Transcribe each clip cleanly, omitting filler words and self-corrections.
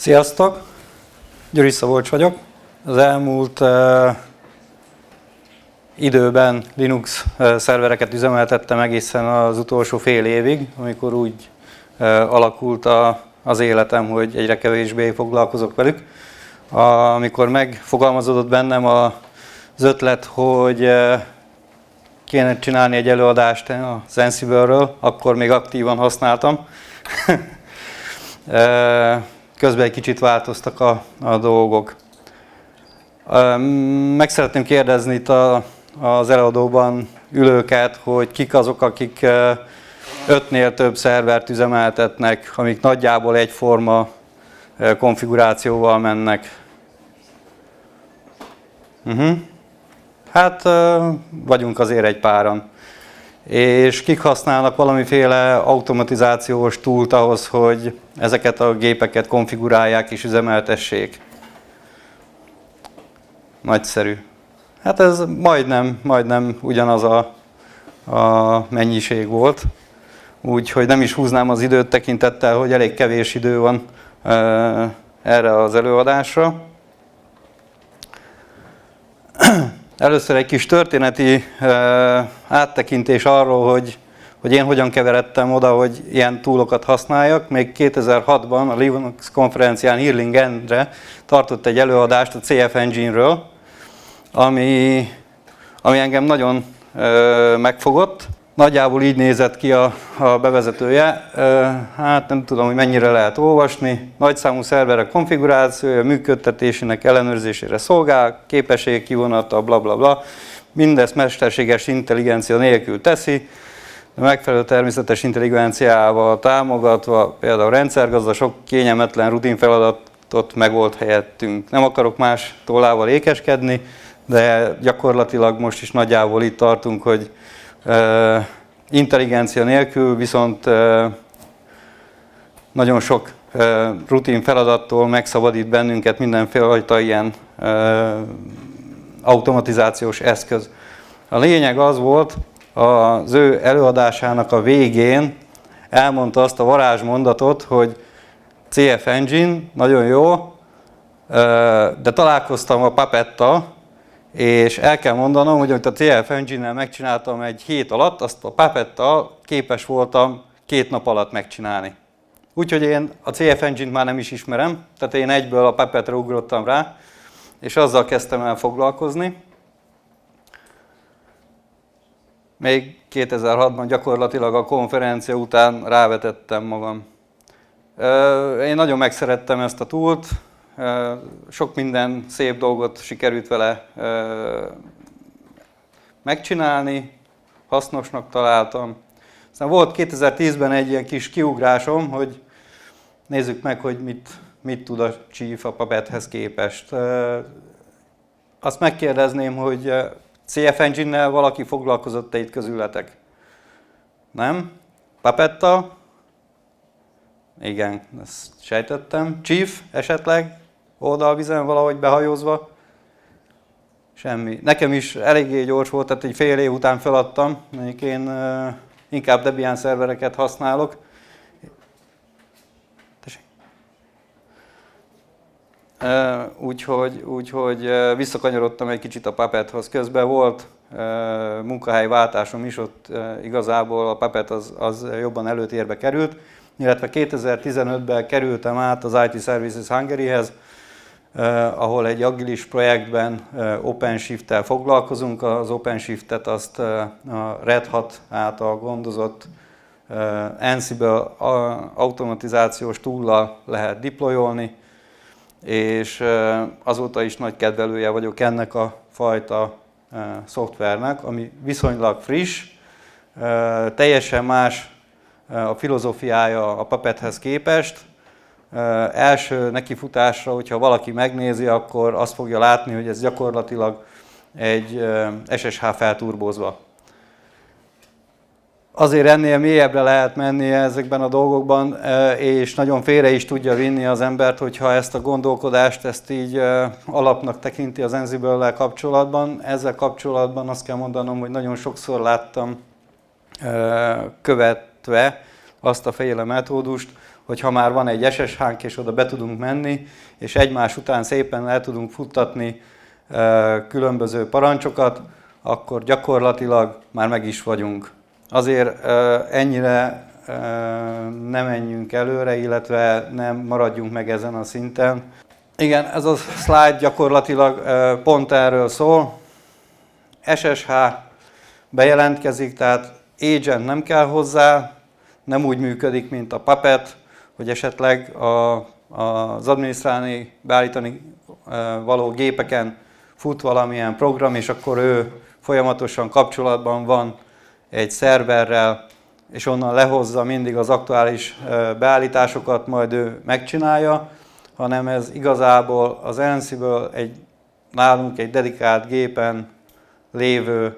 Sziasztok! Győri Szabolcs vagyok. Az elmúlt időben Linux szervereket üzemeltettem egészen az utolsó fél évig, amikor úgy alakult az életem, hogy egyre kevésbé foglalkozok velük. Amikor megfogalmazódott bennem az ötlet, hogy kéne csinálni egy előadást az Ansible-ről, akkor még aktívan használtam. Közben egy kicsit változtak a dolgok. Meg szeretném kérdezni itt az előadóban ülőket, hogy kik azok, akik 5-nél több szervert üzemeltetnek, amik nagyjából egyforma konfigurációval mennek. Hát vagyunk azért egy páran. És kik használnak valamiféle automatizációs túlt ahhoz, hogy ezeket a gépeket konfigurálják és üzemeltessék. Nagyszerű. Hát ez majdnem ugyanaz a mennyiség volt. Úgyhogy nem is húznám az időt tekintettel, hogy elég kevés idő van erre az előadásra. Először egy kis történeti áttekintés arról, hogy én hogyan keveredtem oda, hogy ilyen túlokat használjak. Még 2006-ban a Linux konferencián Irving Endre tartott egy előadást a CF Engine-ről, ami engem nagyon megfogott. Nagyjából így nézett ki a bevezetője. Hát nem tudom, hogy mennyire lehet olvasni. Nagyszámú szerverek konfigurációja, működtetésének ellenőrzésére szolgál, képesség kivonata, bla bla bla. Mindezt mesterséges intelligencia nélkül teszi, de megfelelő természetes intelligenciával támogatva, például rendszergazda sok kényelmetlen rutin feladatot megold helyettünk. Nem akarok más tollával ékeskedni, de gyakorlatilag most is nagyjából itt tartunk, hogy intelligencia nélkül viszont nagyon sok rutin feladattól megszabadít bennünket mindenféle ilyen automatizációs eszköz. A lényeg az volt, az ő előadásának a végén elmondta azt a varázsmondatot, hogy CF Engine nagyon jó, de találkoztam a Puppettal, és el kell mondanom, hogy amit a CF Engine-nel megcsináltam egy hét alatt, azt a Puppettal képes voltam 2 nap alatt megcsinálni. Úgyhogy én a CF Engine-t már nem is ismerem, tehát én egyből a Puppetre ugrottam rá, és azzal kezdtem el foglalkozni. Még 2006-ban gyakorlatilag a konferencia után rávetettem magam. Én nagyon megszerettem ezt a toolt, sok minden szép dolgot sikerült vele megcsinálni, hasznosnak találtam. Aztán volt 2010-ben egy ilyen kis kiugrásom, hogy nézzük meg, hogy mit tud a Chief a Puppethez képest. Azt megkérdezném, hogy CF Engine-nel valaki foglalkozott-e itt közületek? Nem? Puppettal? Igen, ezt sejtettem. Chief esetleg? Oldalvizen valahogy behajózva? Semmi. Nekem is eléggé gyors volt, tehát egy fél év után feladtam. Mondjuk én inkább Debian szervereket használok. Úgyhogy visszakanyarodtam egy kicsit a Puppethoz. Közben volt munkahelyváltásom is, ott igazából a Puppet az jobban előtérbe került, illetve 2015-ben kerültem át az IT Services Hungary-hez, ahol egy agilis projektben OpenShift-tel foglalkozunk. Az OpenShift-et azt a Red Hat által gondozott Ansible automatizációs túllal lehet deployolni, és azóta is nagy kedvelője vagyok ennek a fajta szoftvernek, ami viszonylag friss, teljesen más a filozófiája a Puppethez képest. Első nekifutásra, hogyha valaki megnézi, akkor azt fogja látni, hogy ez gyakorlatilag egy SSH felturbózva. Azért ennél mélyebbre lehet menni ezekben a dolgokban, és nagyon félre is tudja vinni az embert, hogyha ezt a gondolkodást, ezt így alapnak tekinti az Ansible-lel kapcsolatban. Ezzel kapcsolatban azt kell mondanom, hogy nagyon sokszor láttam követve azt a féle metódust, hogy ha már van egy SSH-nk és oda be tudunk menni, és egymás után szépen el tudunk futtatni különböző parancsokat, akkor gyakorlatilag már meg is vagyunk. Azért ennyire ne menjünk előre, illetve nem maradjunk meg ezen a szinten. Igen, ez a slide gyakorlatilag pont erről szól. SSH bejelentkezik, tehát agent nem kell hozzá, nem úgy működik, mint a Puppet, hogy esetleg az adminisztrálni, beállítani való gépeken fut valamilyen program, és akkor ő folyamatosan kapcsolatban van egy szerverrel, és onnan lehozza mindig az aktuális beállításokat, majd ő megcsinálja, hanem ez igazából az Ansible nálunk egy dedikált gépen lévő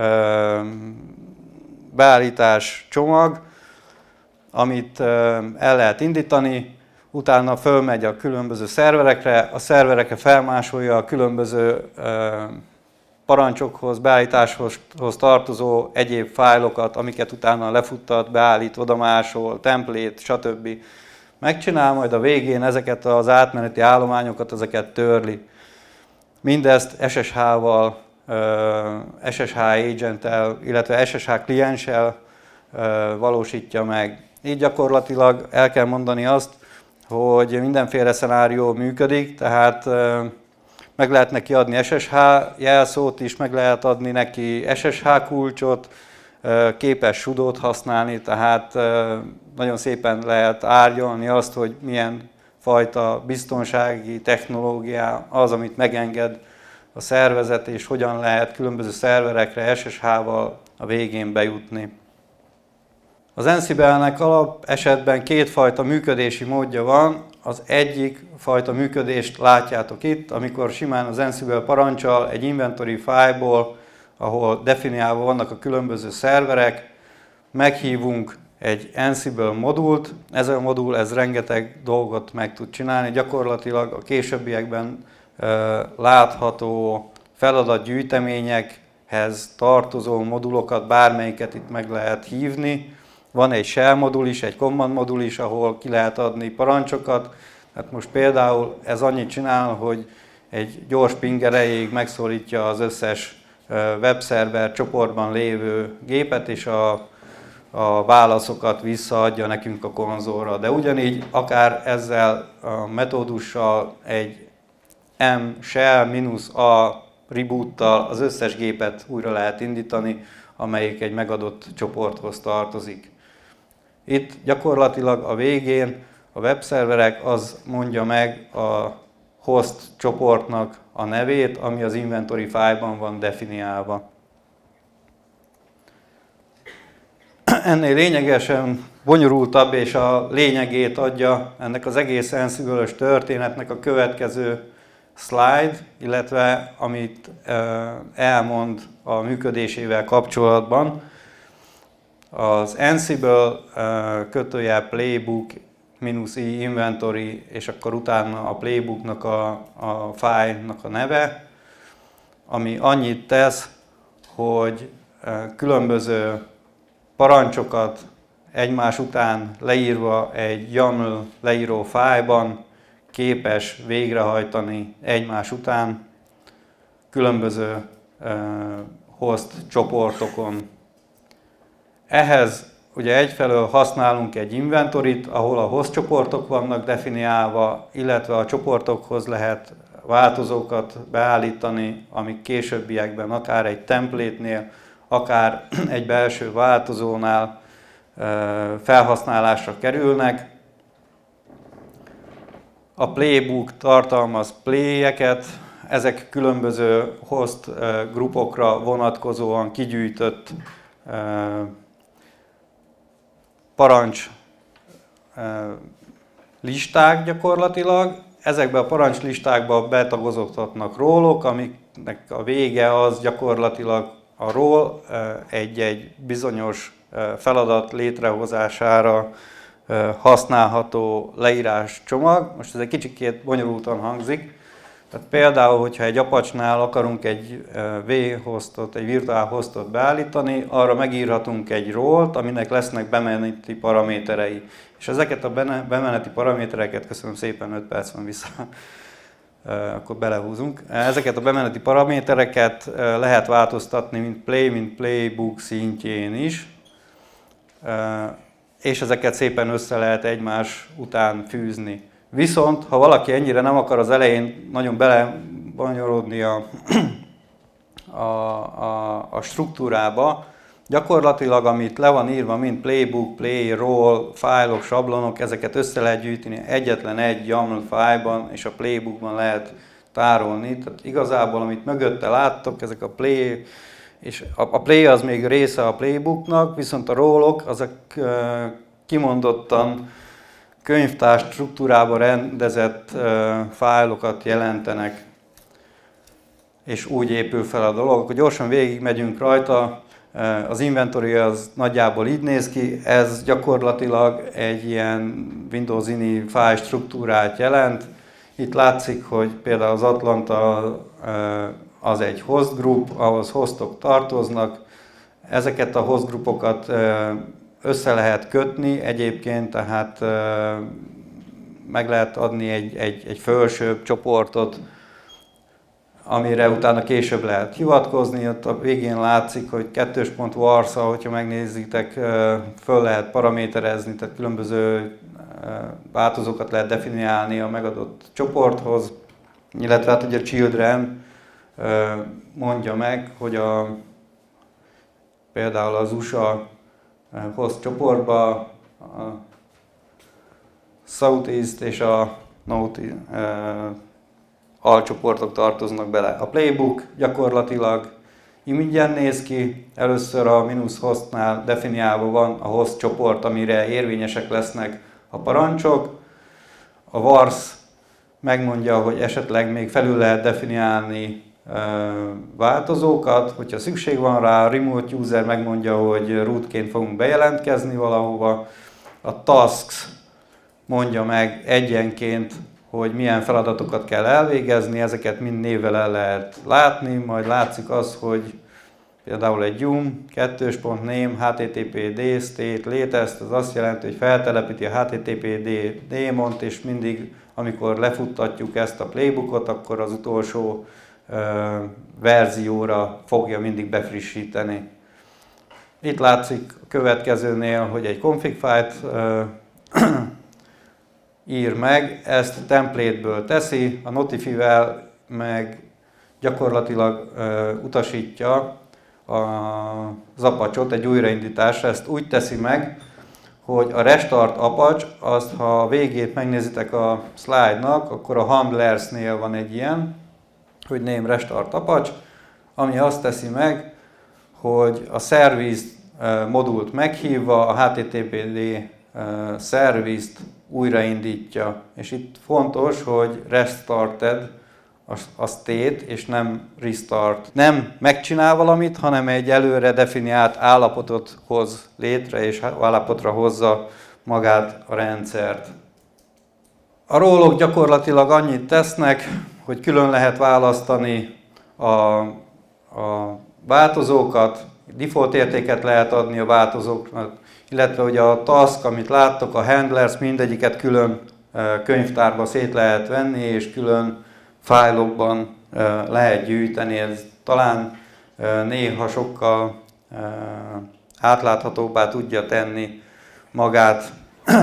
beállítás csomag, amit el lehet indítani, utána fölmegy a különböző szerverekre, a szerverekre felmásolja a különböző parancsokhoz, beállításhoz tartozó egyéb fájlokat, amiket utána lefuttat, beállít, odamásol, template, stb. Megcsinál, majd a végén ezeket az átmeneti állományokat, ezeket törli. Mindezt SSH-val, SSH agenttel, illetve SSH klienssel valósítja meg. Így gyakorlatilag el kell mondani azt, hogy mindenféle szenárió működik, tehát meg lehet neki adni SSH jelszót is, meg lehet adni neki SSH kulcsot, képes sudót használni, tehát nagyon szépen lehet árnyalni azt, hogy milyen fajta biztonsági technológia az, amit megenged a szervezet, és hogyan lehet különböző szerverekre SSH-val a végén bejutni. Az Ansible-nek alap esetben kétfajta működési módja van. Az egyik fajta működést látjátok itt, amikor simán az Ansible parancsal egy inventory file-ból, ahol definiálva vannak a különböző szerverek, meghívunk egy Ansible modult. Ez a modul rengeteg dolgot meg tud csinálni. Gyakorlatilag a későbbiekben látható feladatgyűjteményekhez tartozó modulokat, bármelyiket itt meg lehet hívni. Van egy shell modul is, egy command modul is, ahol ki lehet adni parancsokat. Hát most például ez annyit csinál, hogy egy gyors ping erejéig megszólítja az összes webszerver csoportban lévő gépet, és a válaszokat visszaadja nekünk a konzolra. De ugyanígy akár ezzel a metódussal egy m-shell-a reboottal az összes gépet újra lehet indítani, amelyik egy megadott csoporthoz tartozik. Itt gyakorlatilag a végén a webszerverek az mondja meg a host csoportnak a nevét, ami az inventory file-ban van definiálva. Ennél lényegesen bonyolultabb és a lényegét adja ennek az egész Ansible-ös történetnek a következő slide, illetve amit elmond a működésével kapcsolatban. Az Ansible --playbook -i inventory, és akkor utána a playbooknak a file-nak a neve, ami annyit tesz, hogy különböző parancsokat egymás után leírva egy YAML leíró fájlban képes végrehajtani egymás után különböző host csoportokon. Ehhez ugye egyfelől használunk egy inventoryt, ahol a host csoportok vannak definiálva, illetve a csoportokhoz lehet változókat beállítani, amik későbbiekben akár egy template-nél, akár egy belső változónál felhasználásra kerülnek. A playbook tartalmaz playeket, ezek különböző host grupokra vonatkozóan kigyűjtött parancs listák gyakorlatilag. Ezekbe a parancslistákba betagozódhatnak rólok, amiknek a vége az gyakorlatilag a role egy bizonyos feladat létrehozására használható leírás csomag. Most ez egy kicsikét bonyolultan hangzik, Tehát például, hogyha egy Apache-nál akarunk egy V-hostot, egy virtuál hostot beállítani, arra megírhatunk egy role-t, aminek lesznek bemeneti paraméterei. És ezeket a bemeneti paramétereket, köszönöm szépen, 5 perc van vissza, akkor belehúzunk. Ezeket a bemeneti paramétereket lehet változtatni, mint playbook szintjén is, és ezeket szépen össze lehet egymás után fűzni. Viszont, ha valaki ennyire nem akar az elején nagyon belebonyolódni a struktúrába, gyakorlatilag amit le van írva, mint playbook, play, role, fájlok, sablonok, ezeket össze lehet gyűjteni egyetlen egy YAML fájlban, és a playbookban lehet tárolni. Tehát igazából, amit mögötte láttok, ezek a play, és a play az még része a playbooknak, viszont a role-ok, azok kimondottan könyvtár struktúrába rendezett fájlokat jelentenek, és úgy épül fel a dolog. Akkor gyorsan végigmegyünk rajta. Az inventory az nagyjából így néz ki, ez gyakorlatilag egy ilyen Windows INI fájl struktúrát jelent. Itt látszik, hogy például az Atlanta az egy host group, ahhoz hostok tartoznak. Ezeket a host groupokat össze lehet kötni egyébként, tehát meg lehet adni egy felsőbb csoportot, amire utána később lehet hivatkozni. Ott a végén látszik, hogy 2.warsa, hogyha megnézitek, föl lehet paraméterezni, tehát különböző változókat lehet definiálni a megadott csoporthoz, illetve hát ugye a children mondja meg, hogy például az USA host csoportba a Southeast és a North alcsoportok tartoznak bele. A playbook gyakorlatilag imigyen néz ki, először a -hostnál definiálva van a host csoport, amire érvényesek lesznek a parancsok. A vars megmondja, hogy esetleg még felül lehet definiálni változókat, hogyha szükség van rá. A remote user megmondja, hogy rootként fogunk bejelentkezni valahova. A tasks mondja meg egyenként, hogy milyen feladatokat kell elvégezni, ezeket mind névvel el lehet látni, majd látszik az, hogy például egy yum, 2.name, httpd, state, latest, az azt jelenti, hogy feltelepíti a httpd daemont, és mindig, amikor lefuttatjuk ezt a playbookot, akkor az utolsó verzióra fogja mindig befrissíteni. Itt látszik a következőnél, hogy egy config fájlt ír meg, ezt a template-ből teszi, a notify-vel meg gyakorlatilag utasítja az Apache-ot egy újraindításra. Ezt úgy teszi meg, hogy a restart Apache, azt ha a végét megnézitek a slide-nak, akkor a handlersnél van egy ilyen, hogy name restart Apache, ami azt teszi meg, hogy a service modult meghívva, a httpd service-t újraindítja. És itt fontos, hogy restarted a state, és nem restart. Nem megcsinál valamit, hanem egy előre definiált állapotot hoz létre, és állapotra hozza magát a rendszert. A rólok gyakorlatilag annyit tesznek, hogy külön lehet választani a változókat, default értéket lehet adni a változóknak, illetve ugye a task, amit láttok, a handlers, mindegyiket külön könyvtárba szét lehet venni, és külön fájlokban lehet gyűjteni. Ez talán néha sokkal átláthatóbbá tudja tenni magát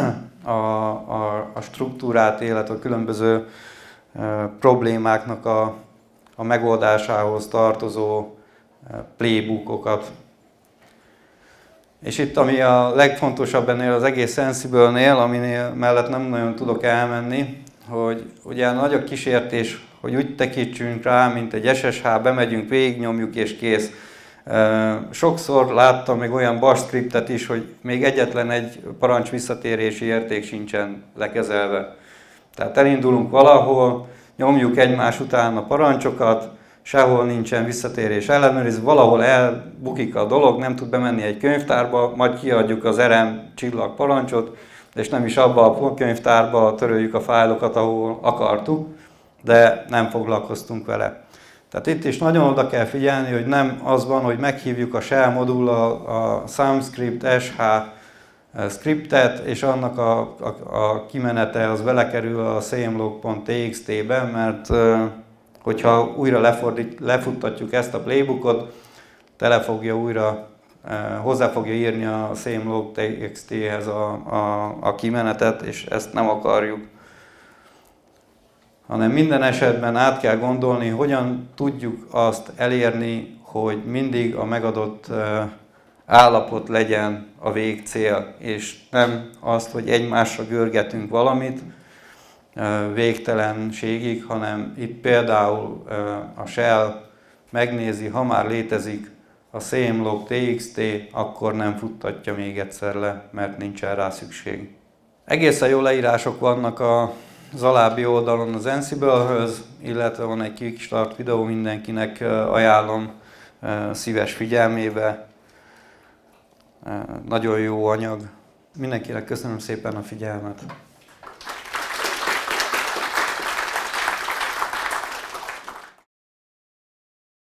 a struktúrát, illetve a különböző problémáknak a megoldásához tartozó playbookokat. És itt ami a legfontosabb ennél az egész Ansible-nél, aminél mellett nem nagyon tudok elmenni, hogy ugye nagy a kísértés, hogy úgy tekintsünk rá, mint egy SSH, bemegyünk, végignyomjuk és kész. Sokszor láttam még olyan bash scriptet is, hogy még egyetlen egy parancs visszatérési érték sincsen lekezelve. Tehát elindulunk valahol, nyomjuk egymás után a parancsokat, sehol nincsen visszatérés ellenőriz, valahol elbukik a dolog, nem tud bemenni egy könyvtárba, majd kiadjuk az RM csillag parancsot, és nem is abba a könyvtárba töröljük a fájlokat, ahol akartuk. de nem foglalkoztunk vele. Tehát itt is nagyon oda kell figyelni, hogy nem az van, hogy meghívjuk a shell modullal a SumScript SH scriptet, és annak a kimenete az belekerül a samlog.txt-be, mert hogyha újra lefuttatjuk ezt a playbookot, hozzá fogja írni a samlog.txt-hez a kimenetet, és ezt nem akarjuk. Hanem minden esetben át kell gondolni, hogyan tudjuk azt elérni, hogy mindig a megadott állapot legyen a végcél, és nem azt, hogy egymásra görgetünk valamit végtelenségig, hanem itt például a shell megnézi, ha már létezik a samlog.txt, akkor nem futtatja még egyszer le, mert nincsen rá szükség. Egészen jó leírások vannak az alábbi oldalon az Ansible-höz, illetve van egy Kickstart videó, mindenkinek ajánlom szíves figyelmébe. Nagyon jó anyag. Mindenkinek köszönöm szépen a figyelmet.